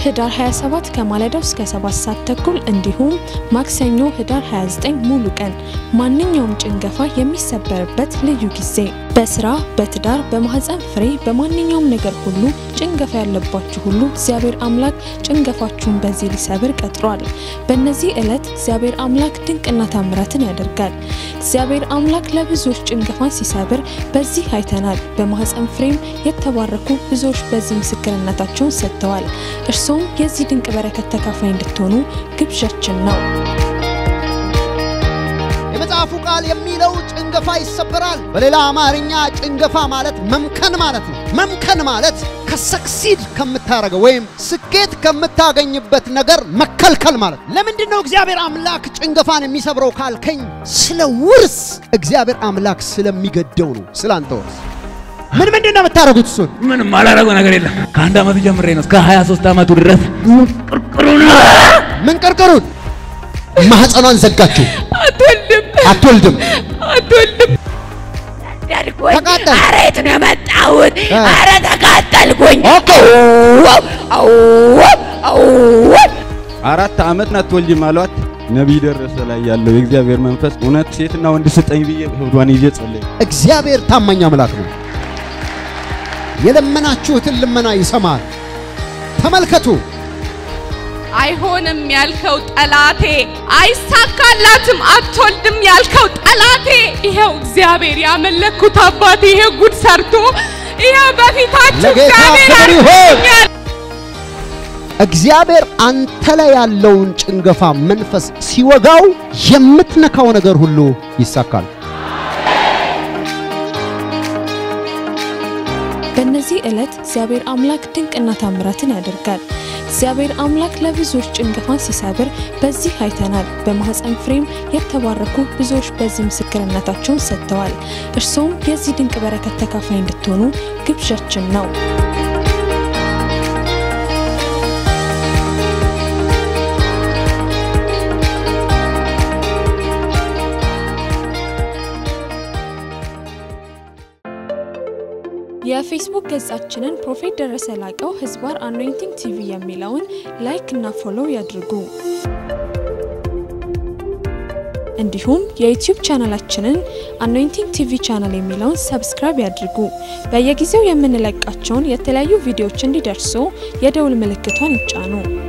ህዳር 27 ከማለዳው እስከ 7 ሰዓት ተኩል እንዲሁም ማክሰኞ ህዳር 29 ሙሉ ቀን ማንኛውም ጭንገፋ የሚሰበርበት ልዩ ጊዜ በስራ በትዳር በማህፀን ፍሬ በማንኛውም ነገር ሁሉ ጭንገፋ ያለባችሁ ሁሉ እግዚአብሔር አምላክ ጭንገፋችሁን በዚህ ሊሰብር ቀጥሯል በእነዚህ ዕለት እግዚአብሔር አምላክ ድንቅና ታምራትን ያደርጋል እግዚአብሔር አምላክ ለብዙዎች ጭንገፋን ሲሰብር በዚህ አይተናል በማህፀን ፍሬም የተባረኩ ብዙዎች በዚህ ምስክርነታቸውን ሰጥተዋል እርሶም የዚህ ድንቅ በረከት ተካፋይ እንድትሆኑ ግብዣችን ነው የመጽሐፉ ቃል የሚለው ጭንገፋ ይሰበራል በሌላ አማርኛ ጭንገፋ ማለት መምከን ማለት ነው መምከን ማለት ከሰክሲድ ከምታረገው ወይም ስኬት ከምታገኝበት ነገር መከልከል ማለት ለምንድን ነው እግዚአብሔር አምላክ ጭንገፋን የሚሰብረው ካልከኝ ስለ ውርስ እግዚአብሔር አምላክ ስለሚገደው ነው ስላንተ ውርስ ምንድነው የምታረጉት እሱን ምንም አላረገው ነገር የለም ከአንድ አመት ጀምሬ ነው እስከ 23 አመቱ ድረስ ምን ቅርቅሩን ማህፀኗን ዘጋችሁ አትወልድም ተቃጠል አሬት ነው መጣሁት አረ ተቃጠልኩኝ አራት አመት ናትወልጂ ማለት ነብይ ደረሰ ላይ ያለው የእግዚአብሔር መንፈስ እውነት ሴትና ወንድ ስጠኝ ብዬ ሆዷን ይዤ ጸለይ እግዚአብሔር ታማኝ አምላክ ነው የለመናችሁትን ልመና ይሰማል ተመልከቱ አይሆንም ያልከው ጠላቴ አይሳካላትም አትወልድም ያልከው ጠላቴ ይሄው እግዚአብሔር ያመለኩት አባቴ ይሄ ጉድ ሰርቶ ይሄው በፊታችሁ እግዚአብሔር አንተ ላይ ያለውን ጭንገፋ መንፈስ ሲወጋው የምትነካው ነገር ሁሉ ይሳካል በእነዚህ ዕለት እግዚአብሔር አምላክ ድንቅና ታምራትን ያደርጋል እግዚአብሔር አምላክ ለብዙዎች ጭንገፋን ሲሰብር በዚህ አይተናል በማህፀን ፍሬም የተባረኩ ብዙዎች በዚህ ምስክርነታቸውን ሰጥተዋል እርሶም የዚህ ድንቅ በረከት ተካፋይ እንድትሆኑ ግብዣችን ነው የፌስቡክ ገጻችንን ፕሮፌት ደረሰ ላቀው ህዝባር አኖይንቲንግ ቲቪ የሚለውን ላይክ እና ፎሎው ያድርጉ እንዲሁም የዩቲዩብ ቻናላችንን አኖይንቲንግ ቲቪ ቻናል የሚለውን ሰብስክራይብ ያድርጉ በየጊዜው የምንለቃቸውን የተለያዩ ቪዲዮዎች እንዲደርሱ የደውል ምልክቷን ይጫኑ